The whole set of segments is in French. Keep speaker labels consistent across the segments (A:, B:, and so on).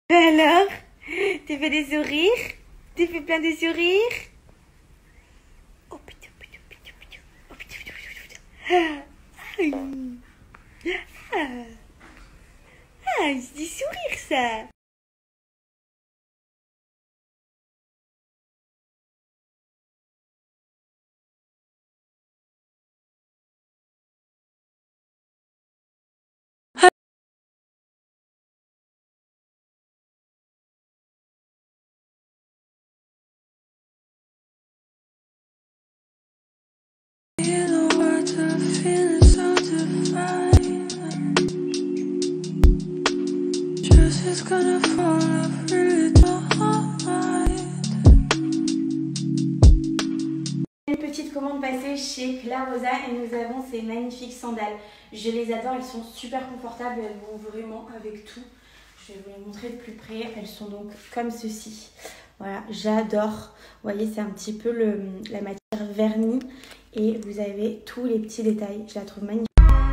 A: Alors, tu fais des sourires? Tu fais plein de sourires? Oh putain, putain, putain, putain. Oh putain, putain, putain, putain. C'est des sourires ça. Une petite commande passée chez Claire Rosa et nous avons ces magnifiques sandales. Je les adore, elles sont super confortables, elles vont vraiment avec tout. Je vais vous les montrer de plus près. Elles sont donc comme ceci. Voilà, j'adore. Vous voyez, c'est un petit peu la matière vernie et vous avez tous les petits détails. Je la trouve magnifique.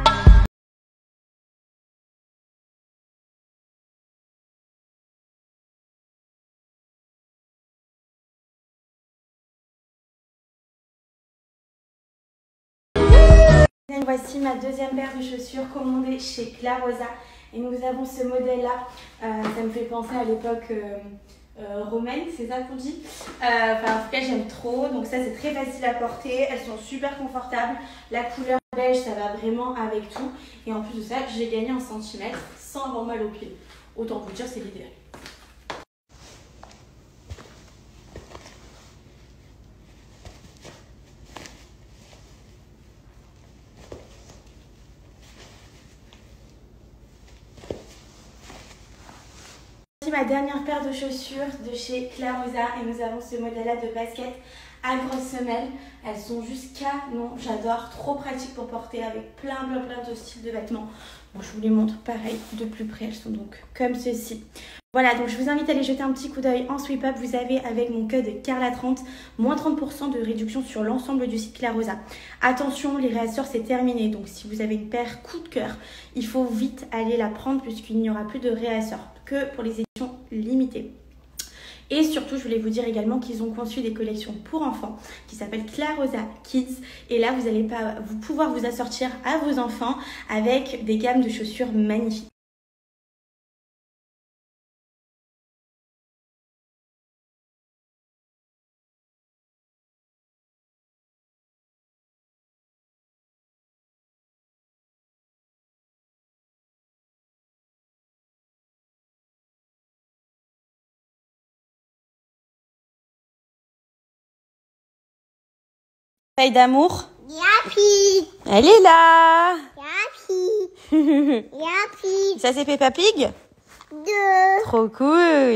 A: Voici ma deuxième paire de chaussures commandée chez Claire Rosa et nous avons ce modèle là, ça me fait penser à l'époque romaine, c'est ça qu'on dit, en tout cas j'aime trop, donc ça c'est très facile à porter, elles sont super confortables, la couleur beige ça va vraiment avec tout et en plus de ça j'ai gagné un centimètre sans avoir mal aux pieds, autant vous dire c'est l'idéal. Ma dernière paire de chaussures de chez Claire Rosa et nous avons ce modèle là de basket à grosses semelles. Elles sont juste canon, j'adore, trop pratique pour porter avec plein de styles de vêtements. Bon, je vous les montre pareil de plus près, elles sont donc comme ceci. Voilà, donc je vous invite à aller jeter un petit coup d'œil en sweep up. Vous avez avec mon code Carla30 moins 30% de réduction sur l'ensemble du site Claire Rosa. Attention, les réassorts c'est terminé, donc si vous avez une paire coup de cœur, il faut vite aller la prendre puisqu'il n'y aura plus de réassorts que pour les éditions limitées. Et surtout, je voulais vous dire également qu'ils ont conçu des collections pour enfants qui s'appellent Claire Rosa Kids. Et là, vous allez pouvoir vous assortir à vos enfants avec des gammes de chaussures magnifiques. Taille d'amour.
B: Yapi.
A: Elle est là.
B: Yapi. Yapi.
A: Ça c'est Peppa Pig.
B: 2.
A: Trop cool.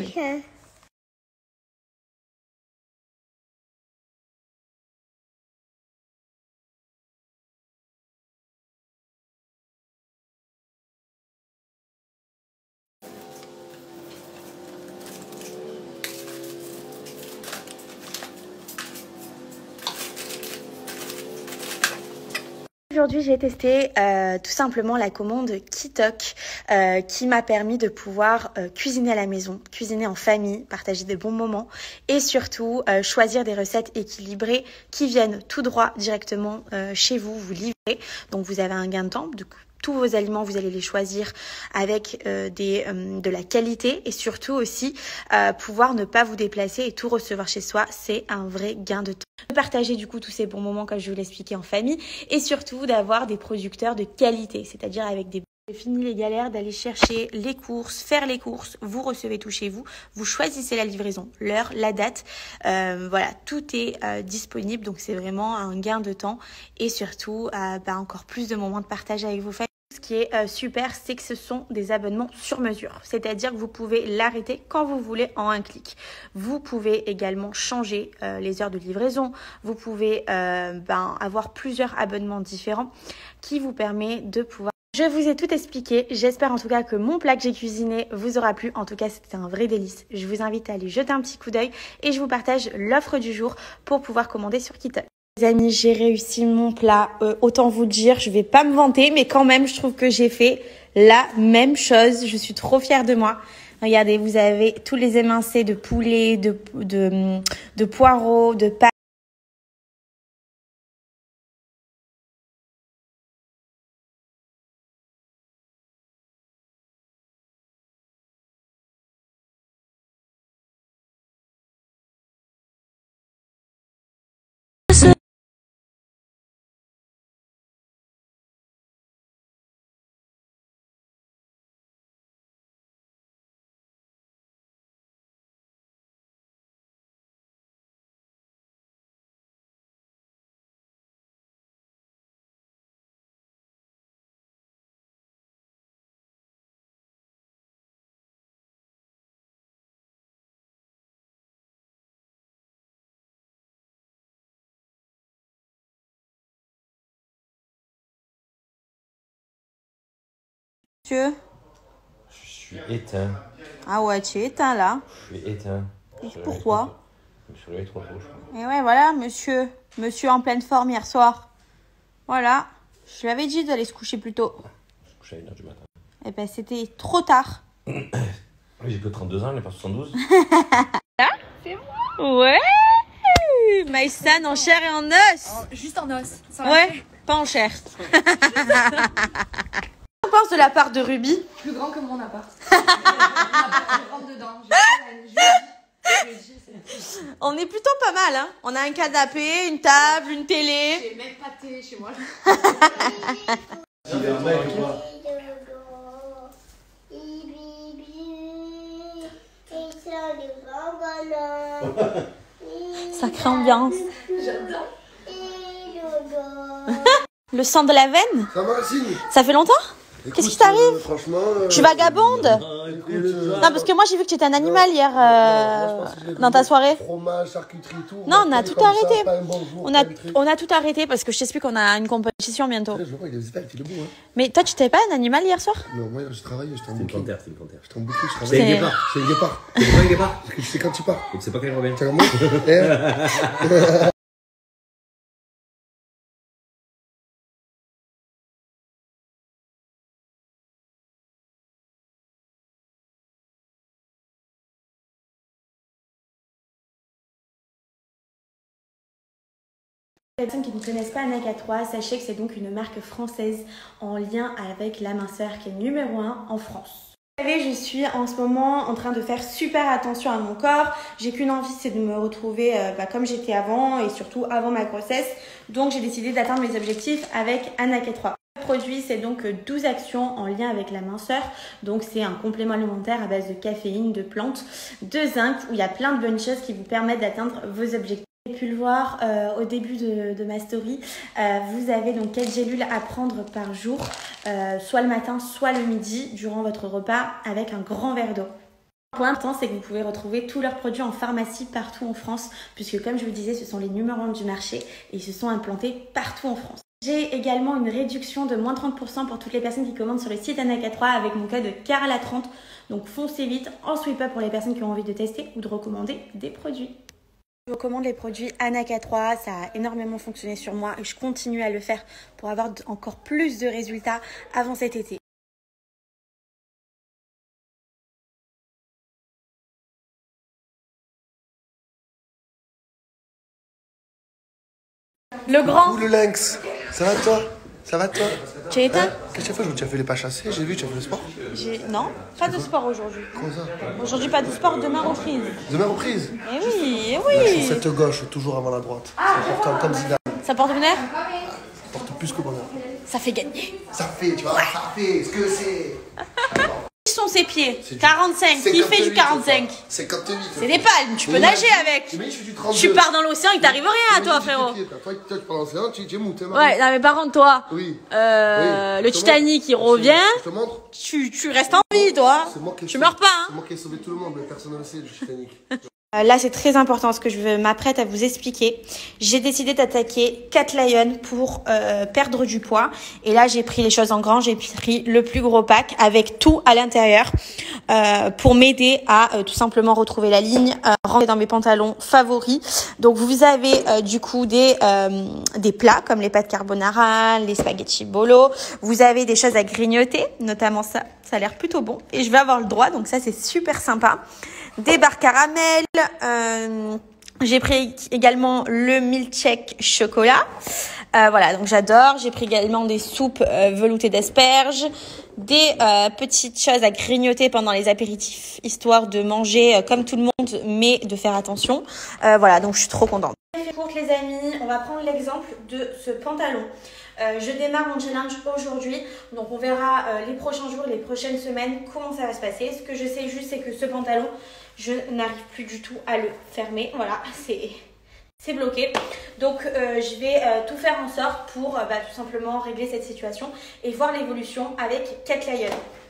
A: Aujourd'hui, j'ai testé tout simplement la commande Kitok qui m'a permis de pouvoir cuisiner à la maison, cuisiner en famille, partager des bons moments et surtout choisir des recettes équilibrées qui viennent tout droit directement chez vous, vous livrer. Donc vous avez un gain de temps. Tous vos aliments, vous allez les choisir avec de la qualité et surtout aussi pouvoir ne pas vous déplacer et tout recevoir chez soi, c'est un vrai gain de temps. De partager du coup tous ces bons moments comme je vous l'expliquais en famille et surtout d'avoir des producteurs de qualité, c'est-à-dire avec des... Fini les galères d'aller chercher les courses, faire les courses, vous recevez tout chez vous, vous choisissez la livraison, l'heure, la date, voilà, tout est disponible, donc c'est vraiment un gain de temps et surtout encore plus de moments de partage avec vos familles. Ce qui est super, c'est que ce sont des abonnements sur mesure, c'est-à-dire que vous pouvez l'arrêter quand vous voulez en un clic. Vous pouvez également changer les heures de livraison, vous pouvez avoir plusieurs abonnements différents qui vous permet de pouvoir... Je vous ai tout expliqué, j'espère en tout cas que mon plat que j'ai cuisiné vous aura plu, en tout cas c'était un vrai délice. Je vous invite à aller jeter un petit coup d'œil et je vous partage l'offre du jour pour pouvoir commander sur Kitok. Les amis, j'ai réussi mon plat, autant vous dire, je vais pas me vanter, mais quand même je trouve que j'ai fait la même chose, je suis trop fière de moi. Regardez, vous avez tous les émincés de poulet, de poireaux, de pâtes. Monsieur.
C: Je suis éteint.
A: Ah ouais, tu es éteint là.
C: Je suis éteint.
A: Pourquoi?
C: Je me suis réveillé trop tôt, je crois.
A: Et ouais, voilà, monsieur. Monsieur en pleine forme hier soir. Voilà. Je lui avais dit d'aller se coucher plus tôt.
C: Je suis couché à 1h du matin.
A: Eh ben, c'était trop tard.
C: Oui, j'ai que 32 ans, il n'est pas 72.
A: Là, c'est moi. Ouais. Maïsan en chair et en os.
D: Oh, juste en os.
A: Ouais, pas en chair. Qu'en penses de la part de Ruby?
D: Plus grand que mon appart. Je rentre dedans.
A: On est plutôt pas mal, hein. On a un canapé, une table, une télé.
D: J'ai même pas de télé chez moi.
A: Sacrée ambiance.
D: J'adore.
A: Le sang de la veine?
E: Ça va, Signe?
A: Ça fait longtemps? Qu'est-ce qui t'arrive?
E: Franchement.
A: Tu vagabondes? Non, parce que moi j'ai vu que tu étais un animal hier dans ta soirée.
E: Fromage, charcuterie, tout.
A: Non, on a tout arrêté.
E: On
A: On a tout arrêté parce que je t'explique qu'on a une compétition bientôt.
E: Je vois, il est vert, il est beau. Hein.
A: Mais toi, tu t'étais pas un animal hier soir?
E: Non, moi, je travaille, j'étais en
C: C'est une
E: bouquet.
C: panthère, c'est une panthère.
E: J'étais en bouquet, je
C: C'est
E: travaille.
C: un guépard.
E: C'est un guépard.
C: C'est pas un guépard.
E: Parce que tu sais quand tu pars.
C: Donc c'est pas quand il revient.
E: Tu as moi?
A: Pour les personnes qui ne connaissent pas Anna-K3, sachez que c'est donc une marque française en lien avec la minceur qui est numéro 1 en France. Vous savez, je suis en ce moment en train de faire super attention à mon corps. J'ai qu'une envie, c'est de me retrouver comme j'étais avant et surtout avant ma grossesse. Donc j'ai décidé d'atteindre mes objectifs avec Anna-K3. Le produit, c'est donc 12 actions en lien avec la minceur. Donc c'est un complément alimentaire à base de caféine, de plantes, de zinc, où il y a plein de bonnes choses qui vous permettent d'atteindre vos objectifs. Vous avez pu le voir au début de ma story, vous avez donc 4 gélules à prendre par jour, soit le matin, soit le midi, durant votre repas, avec un grand verre d'eau. Le point important, c'est que vous pouvez retrouver tous leurs produits en pharmacie partout en France, puisque comme je vous disais, ce sont les numéros 1 du marché et ils se sont implantés partout en France. J'ai également une réduction de moins 30% pour toutes les personnes qui commandent sur le site Anna-K3 avec mon code CARLA30. Donc foncez vite en sweep up pour les personnes qui ont envie de tester ou de recommander des produits. Je recommande les produits Anna-K3, ça a énormément fonctionné sur moi et je continue à le faire pour avoir encore plus de résultats avant cet été. Le grand,
E: Ouh, le lynx. Ça va toi? Ça va toi?
A: tu es éteint?
E: Qu'est-ce que tu as fait? Tu as fait les pas chassés, j'ai vu, tu as fait le sport?
A: Non, pas de sport aujourd'hui.
E: Comment ça?
A: Aujourd'hui pas de sport, demain reprise.
E: Demain reprise?
A: Eh oui, eh
E: Lâche
A: oui.
E: cette gauche, toujours avant la droite. C'est important comme Zidane.
A: Ça porte bonheur?
E: Ça porte plus que bonheur.
A: Ça fait gagner.
E: Ça fait, tu vois, ça fait ce que c'est.
A: Qui sont ses pieds?
E: C'est du-
A: 45, qui fait du 45?
E: 58.
A: C'est des palmes, tu peux nager avec.
E: Mais je fais du 32.
A: Tu pars dans l'océan, il t'arrive rien à toi,
E: Mais
A: frérot.
E: Toi, tu pars dans l'océan, tu es mou, t'es marrant.
A: Ouais, non mais par contre toi,
E: Oui.
A: le
E: Je te
A: Titanic il
E: montre.
A: revient,
E: Je te montre.
A: tu restes en vie toi.
E: C'est moi qui ai
A: Tu
E: sauvé-
A: meurs pas hein.
E: C'est moi qui ai sauvé tout le monde, mais personne ne le sait, du Titanic.
A: Là, c'est très important ce que je m'apprête à vous expliquer. J'ai décidé d'attaquer Cat Lion pour perdre du poids. Et là, j'ai pris les choses en grand. J'ai pris le plus gros pack avec tout à l'intérieur pour m'aider à tout simplement retrouver la ligne, rentrer dans mes pantalons favoris. Donc, vous avez du coup des plats comme les pâtes carbonara, les spaghettis bolo. Vous avez des choses à grignoter, notamment ça. Ça a l'air plutôt bon. Et je vais avoir le droit, donc ça, c'est super sympa. Des barres caramel. J'ai pris également le milkshake chocolat. Voilà, donc j'adore. J'ai pris également des soupes veloutées d'asperges, des petites choses à grignoter pendant les apéritifs, histoire de manger comme tout le monde, mais de faire attention. Voilà, donc je suis trop contente. Courte les amis, on va prendre l'exemple de ce pantalon. Je démarre mon challenge aujourd'hui, donc on verra les prochains jours, les prochaines semaines, comment ça va se passer. Ce que je sais juste, c'est que ce pantalon, je n'arrive plus du tout à le fermer. Voilà, c'est bloqué. Donc je vais tout faire en sorte pour tout simplement régler cette situation et voir l'évolution avec Cat Lion.